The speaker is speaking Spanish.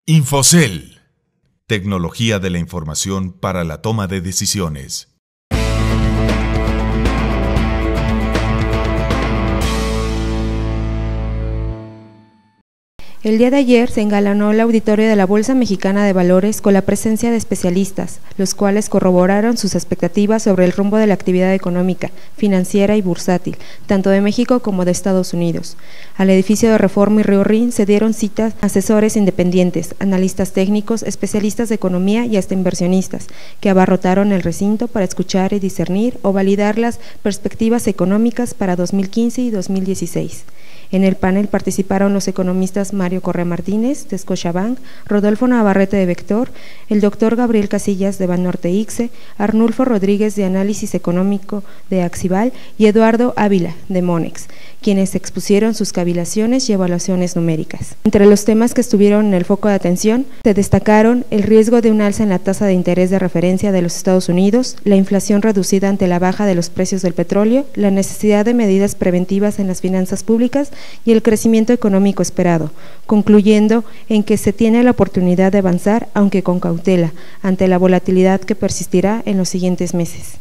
Infocel, tecnología de la información para la toma de decisiones. El día de ayer se engalanó el auditorio de la Bolsa Mexicana de Valores con la presencia de especialistas, los cuales corroboraron sus expectativas sobre el rumbo de la actividad económica, financiera y bursátil, tanto de México como de Estados Unidos. Al edificio de Reforma y Río Rin se dieron citas asesores independientes, analistas técnicos, especialistas de economía y hasta inversionistas, que abarrotaron el recinto para escuchar y discernir o validar las perspectivas económicas para 2015 y 2016. En el panel participaron los economistas Mario Correa Martínez, de Scotiabank, Rodolfo Navarrete, de Vector, el doctor Gabriel Casillas, de Banorte ICSE, Arnulfo Rodríguez, de Análisis Económico, de Axival, y Eduardo Ávila, de Monex, quienes expusieron sus cavilaciones y evaluaciones numéricas. Entre los temas que estuvieron en el foco de atención, se destacaron el riesgo de un alza en la tasa de interés de referencia de los Estados Unidos, la inflación reducida ante la baja de los precios del petróleo, la necesidad de medidas preventivas en las finanzas públicas y el crecimiento económico esperado, concluyendo en que se tiene la oportunidad de avanzar, aunque con cautela, ante la volatilidad que persistirá en los siguientes meses.